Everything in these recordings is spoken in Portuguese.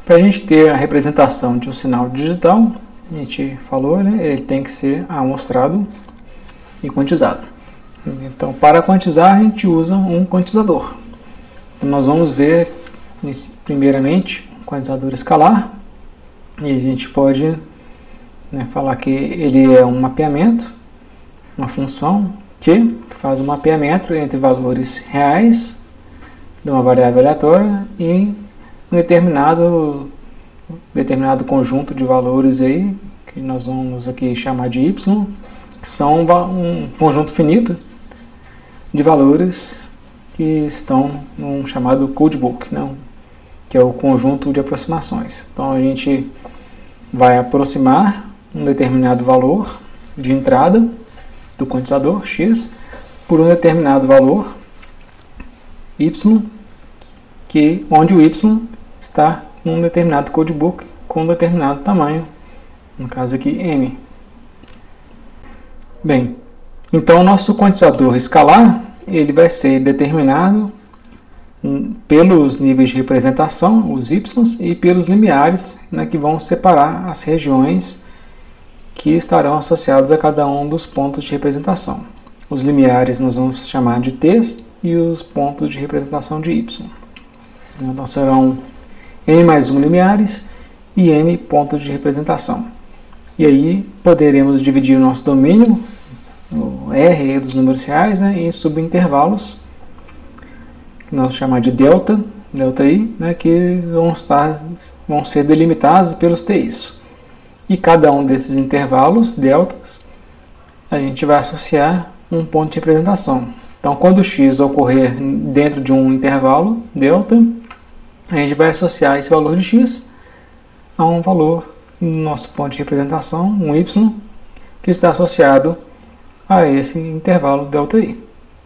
Para a gente ter a representação de um sinal digital, a gente falou, né, ele tem que ser amostrado e quantizado. Então, para quantizar, a gente usa um quantizador. Então, nós vamos ver, primeiramente, um quantizador escalar. E a gente pode, né, falar que ele é um mapeamento, uma função que faz um mapeamento entre valores reais de uma variável aleatória e um determinado conjunto de valores aí, que nós vamos aqui chamar de y, que são um conjunto finito de valores que estão num chamado codebook, né, que é o conjunto de aproximações. Então a gente vai aproximar um determinado valor de entrada do quantizador x por um determinado valor y, onde o y está em um determinado codebook com um determinado tamanho, no caso aqui m. Bem, então o nosso quantizador escalar ele vai ser determinado pelos níveis de representação, os y, e pelos limiares, né, que vão separar as regiões que estarão associadas a cada um dos pontos de representação. Os limiares nós vamos chamar de t e os pontos de representação de y. Então serão m mais 1 limiares e m pontos de representação. E aí poderemos dividir o nosso domínio, o R dos números reais, né, em subintervalos, que nós vamos chamar de delta i, né, que vão ser delimitados pelos ti's. E cada um desses intervalos, deltas, a gente vai associar um ponto de representação. Então, quando o x ocorrer dentro de um intervalo, delta, a gente vai associar esse valor de x a um valor no nosso ponto de representação, um y, que está associado a esse intervalo ΔI.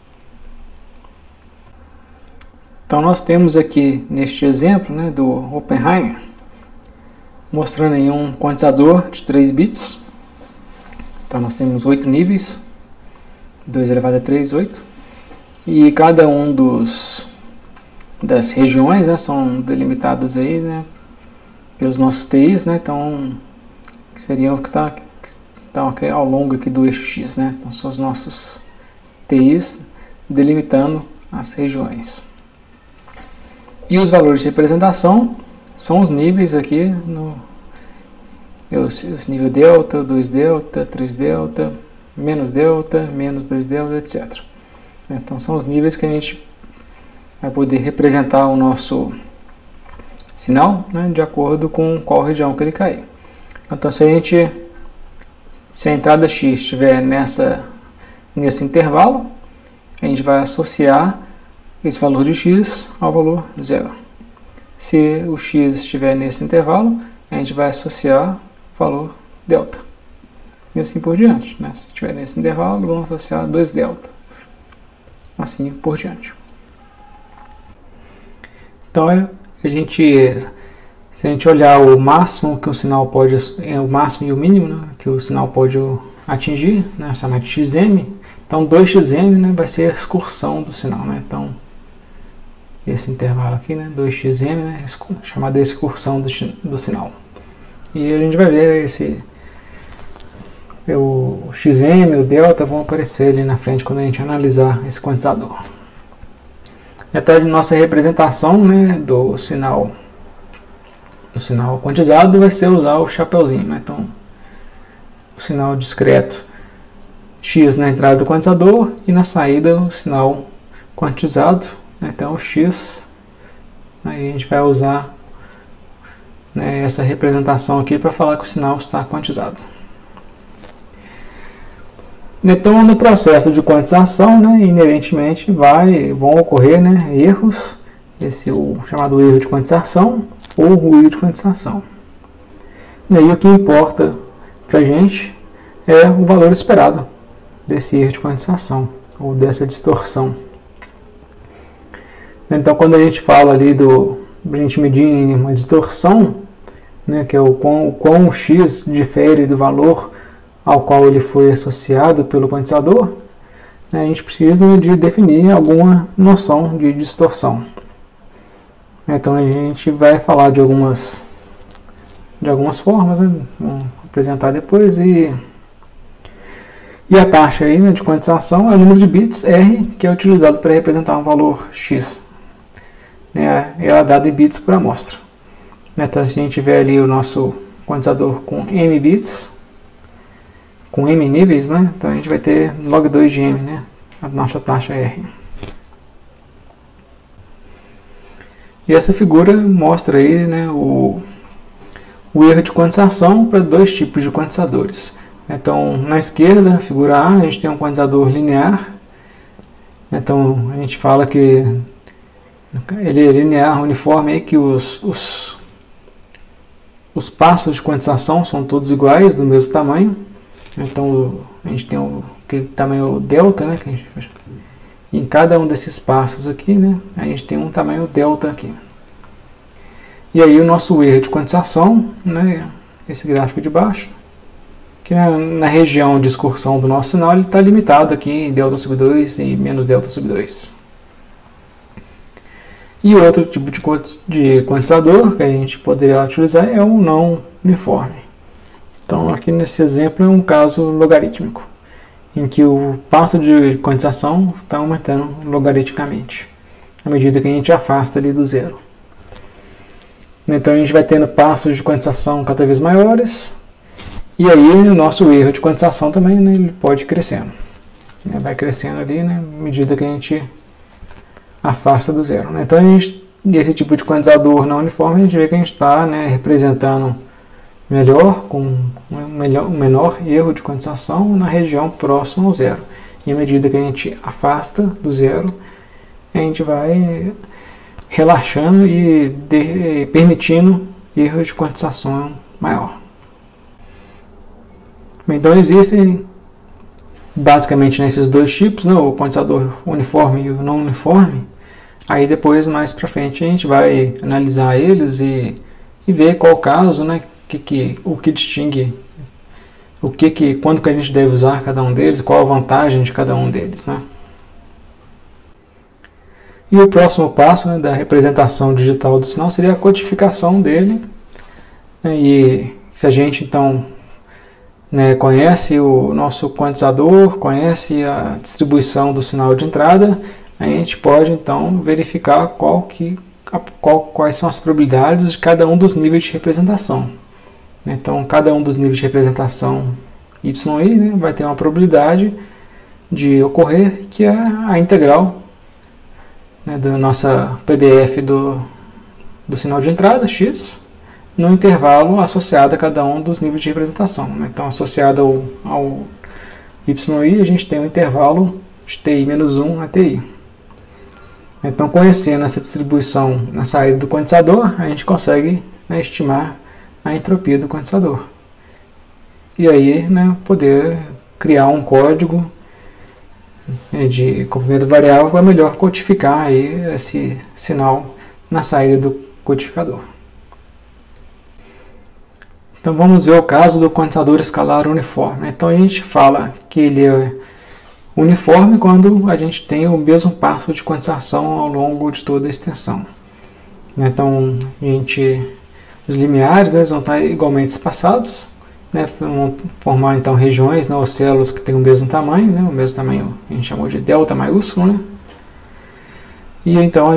Então nós temos aqui neste exemplo, né, do Oppenheimer, mostrando aí um quantizador de 3 bits. Então nós temos 8 níveis, 2 elevado a 3, 8. E cada um das regiões, né, são delimitadas aí, né, pelos nossos TIs, né, então que seriam que estão aqui ao longo aqui do eixo X, né? Então são os nossos TIs delimitando as regiões. E os valores de representação são os níveis aqui, os nível delta, 2 delta, 3 delta, menos 2 delta, etc. Então são os níveis que a gente vai poder representar o nosso sinal, né, de acordo com qual região que ele cair. Então se a entrada x estiver nesse intervalo, a gente vai associar esse valor de x ao valor 0. Se o x estiver nesse intervalo, a gente vai associar o valor delta. E assim por diante, né? Se estiver nesse intervalo, vamos associar 2 delta. Assim por diante. Então, se a gente olhar o máximo que o sinal pode, o máximo e o mínimo, né, que o sinal pode atingir, né, chamado de xm, então 2xm, né, vai ser a excursão do sinal, né, então esse intervalo aqui, né, 2xm, né, chamada excursão do sinal. E a gente vai ver o xm e o delta vão aparecer ali na frente quando a gente analisar esse quantizador. Então, nossa representação, né, do sinal quantizado vai ser usar o chapeuzinho, né? Então, o sinal discreto x na entrada do quantizador e na saída o sinal quantizado, né? Então o x, aí a gente vai usar, né, essa representação aqui para falar que o sinal está quantizado. Então, no processo de quantização, né, inerentemente vão ocorrer, né, erros, o chamado erro de quantização ou ruído de quantização. E aí o que importa para a gente é o valor esperado desse erro de quantização ou dessa distorção. Então, quando a gente fala ali a gente medir uma distorção, né, que é o quão o x difere do valor ao qual ele foi associado pelo quantizador, né, a gente precisa de definir alguma noção de distorção. Então a gente vai falar de algumas de algumas formas, né? Vamos apresentar depois. E a taxa aí, né, de quantização é o número de bits R, que é utilizado para representar um valor X. Né? Ela é dada em bits por amostra. Então, se a gente tiver ali o nosso quantizador com M bits, com M níveis, né? Então a gente vai ter log 2 de M, né? A nossa taxa R. E essa figura mostra aí, né, o erro de quantização para dois tipos de quantizadores. Então, na esquerda, figura A, a gente tem um quantizador linear. Então, a gente fala que ele é linear, uniforme, aí, que os passos de quantização são todos iguais, do mesmo tamanho. Então, a gente tem aquele tamanho delta, né, que a gente faz. Em cada um desses passos aqui, né, a gente tem um tamanho delta aqui. E aí o nosso erro de quantização, né, esse gráfico de baixo, que na região de excursão do nosso sinal, ele está limitado aqui em delta sobre 2 e menos delta sobre 2. E outro tipo de quantizador que a gente poderia utilizar é o não uniforme. Então aqui nesse exemplo é um caso logarítmico, em que o passo de quantização está aumentando logaritmicamente, à medida que a gente afasta ali do zero. Então a gente vai tendo passos de quantização cada vez maiores, e aí o nosso erro de quantização também, né, ele pode ir crescendo. Vai crescendo ali, né, à medida que a gente afasta do zero. Então esse tipo de quantizador não uniforme, a gente vê que a gente está, né, representando melhor, com um menor erro de quantização na região próxima ao zero. E à medida que a gente afasta do zero, a gente vai relaxando e permitindo erro de quantização maior. Então existem basicamente nesses dois tipos, né, o quantizador uniforme e o não uniforme. Aí depois, mais para frente, a gente vai analisar eles e ver qual o caso, né, o que distingue, quando que a gente deve usar cada um deles, qual a vantagem de cada um deles, né? E o próximo passo, né, da representação digital do sinal seria a codificação dele. E se a gente então, né, conhece o nosso quantizador, conhece a distribuição do sinal de entrada, a gente pode então verificar quais são as probabilidades de cada um dos níveis de representação. Então, cada um dos níveis de representação YI, né, vai ter uma probabilidade de ocorrer, que é a integral, né, da nossa PDF do sinal de entrada, X, no intervalo associado a cada um dos níveis de representação. Então, associado ao YI, a gente tem um intervalo de TI-1 a TI. Então, conhecendo essa distribuição na saída do quantizador, a gente consegue, né, estimar a entropia do quantizador. E aí, né, poder criar um código de comprimento variável para melhor codificar aí esse sinal na saída do codificador. Então vamos ver o caso do quantizador escalar uniforme. Então a gente fala que ele é uniforme quando a gente tem o mesmo passo de quantização ao longo de toda a extensão. Então os limiares, eles vão estar igualmente espaçados, né, vão formar então regiões, né, ou células que têm o mesmo tamanho, né, o mesmo tamanho a gente chamou de delta maiúsculo, né? E então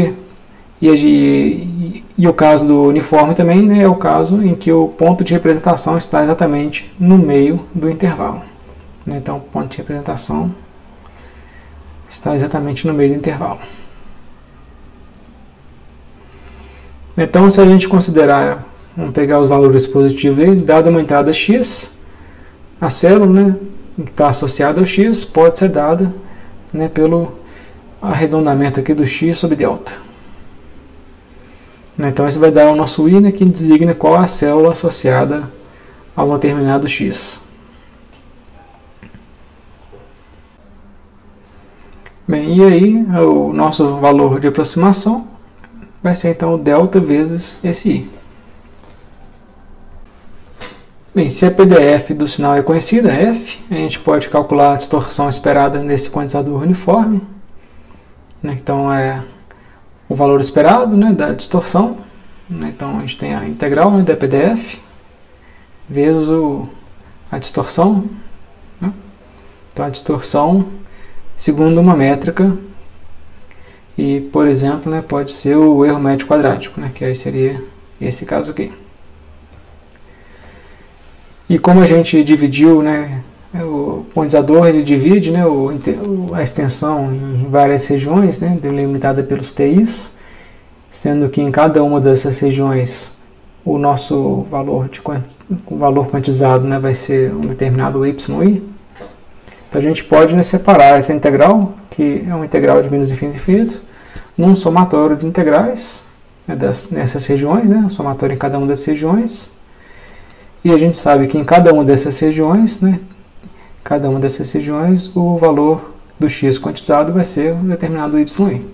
e o caso do uniforme também, né, é o caso em que o ponto de representação está exatamente no meio do intervalo. Então o ponto de representação está exatamente no meio do intervalo. Então, se a gente considerar, vamos pegar os valores positivos aí, dada uma entrada x, a célula, né, que está associada ao x pode ser dada, né, pelo arredondamento aqui do x sobre delta. Então, isso vai dar o nosso i, né, que designa qual é a célula associada a um determinado x. Bem, e aí o nosso valor de aproximação vai ser então o delta vezes esse i. Bem, se a PDF do sinal é conhecida, f, a gente pode calcular a distorção esperada nesse quantizador uniforme. Então é o valor esperado, né, da distorção. Então a gente tem a integral, né, da PDF. vezes a distorção, né? Então a distorção segundo uma métrica, e por exemplo, né, pode ser o erro médio quadrático, né, que aí seria esse caso aqui. E como a gente dividiu, né, o quantizador ele divide, né, a extensão em várias regiões, né, delimitada pelos TIs, sendo que em cada uma dessas regiões o nosso valor quantizado, né, vai ser um determinado y(i). Então a gente pode, né, separar essa integral, que é uma integral de menos infinito a infinito, num somatório de integrais, né, nessas regiões, né, um somatório em cada uma das regiões. E a gente sabe que em cada uma dessas regiões, né, o valor do x quantizado vai ser um determinado y(i).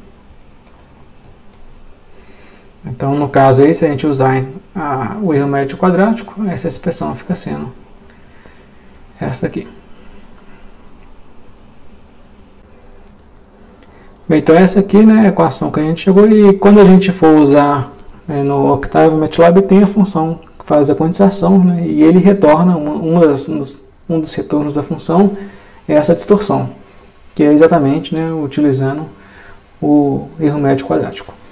Então, no caso aí, se a gente usar o erro médio quadrático, essa expressão fica sendo essa daqui. Bem, então essa aqui, né, é a equação que a gente chegou, e quando a gente for usar, né, no Octave MATLAB tem a função que faz a quantização, né, e ele retorna, um dos retornos da função é essa distorção, que é exatamente, né, utilizando o erro médio quadrático.